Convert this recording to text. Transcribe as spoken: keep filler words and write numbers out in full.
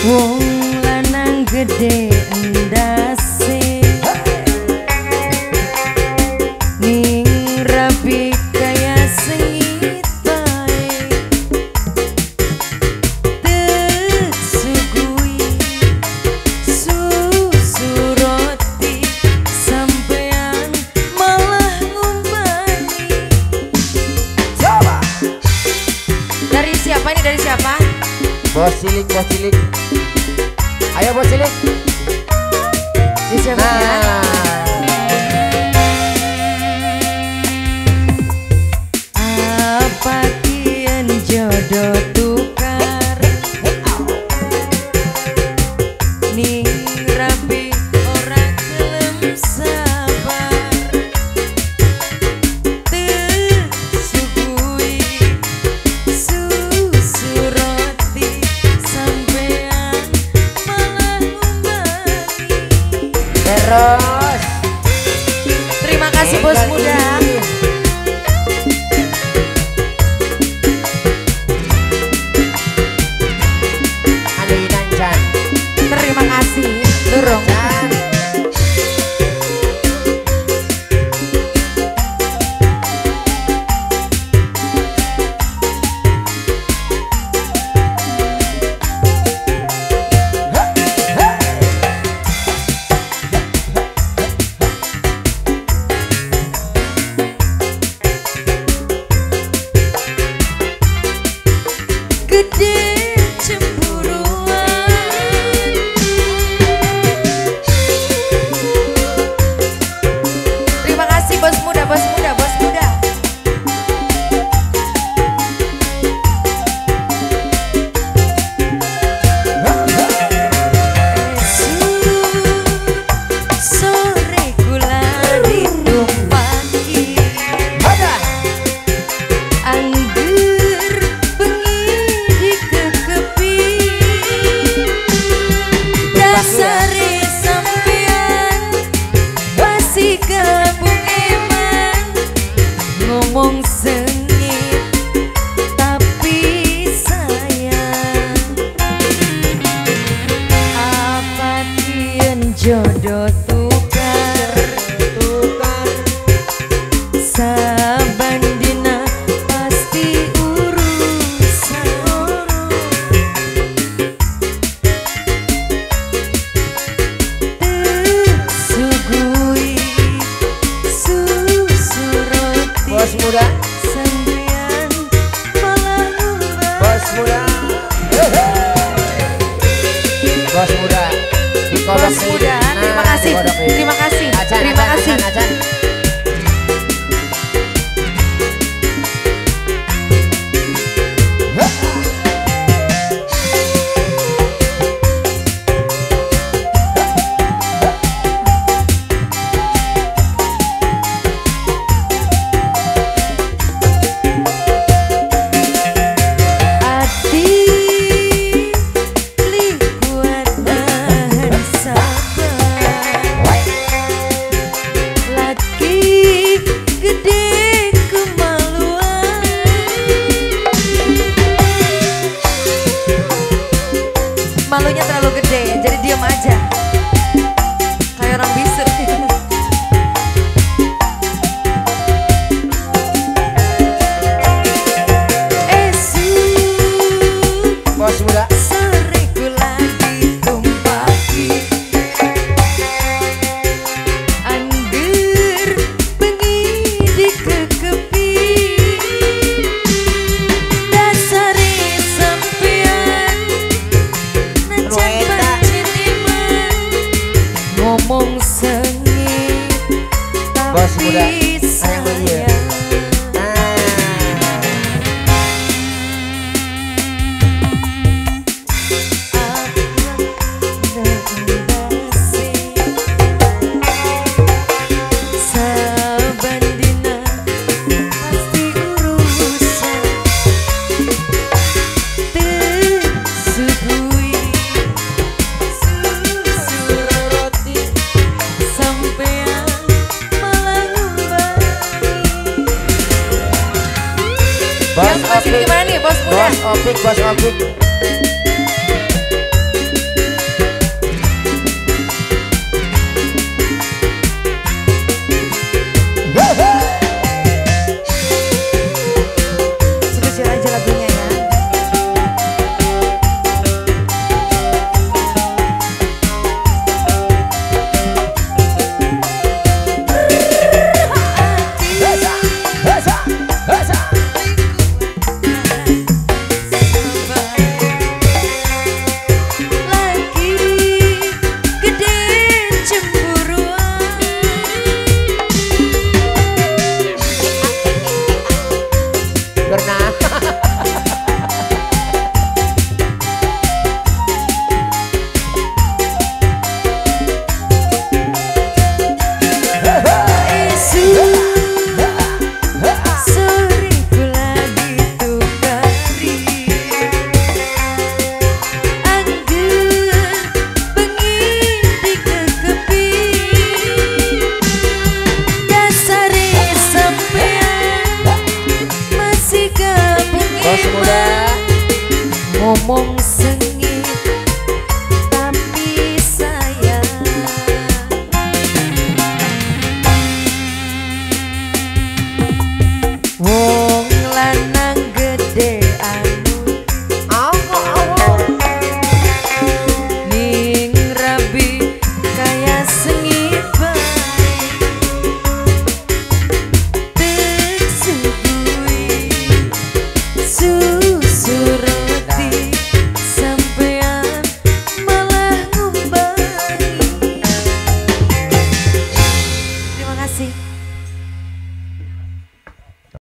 Wong lanang gede endase ning rapi kaya sengit bae tersugui susu roti sampean malah ngumpani. Coba. Dari siapa ini, dari siapa? Bos cilik, bos cilik. Ayo bos cilik. Di siapa ya? Nah. Apa kian jodoh tukar ning rapi ora gelem sabar tersugui susu roti sampean malah ngumbani. Terus. Terima kasih bos muda. Terima kasih, dorong. Gede sari sampean masih gabung eman ngomong sengit tapi sayang. Apa kian jodoh tukar tukar saban dina pasti urusan bos muda, sampean malah ngumbani. bos muda, bos muda, Bos muda, terima kasih, terima kasih, terima kasih. Malunya terlalu gede, jadi diam aja. Kayak orang bisu. Esu, bos muda, soriku lagi tumpaki. Angger bengi dikekepi. Dasari sampean ngomong sengit bos muda, tapi sayang. Saban dina pasti urusan tersugui sampean malah ngumbani. bos Yang masih opik, gimana nih bos muda? bos opik, bos opik. Karena ngomong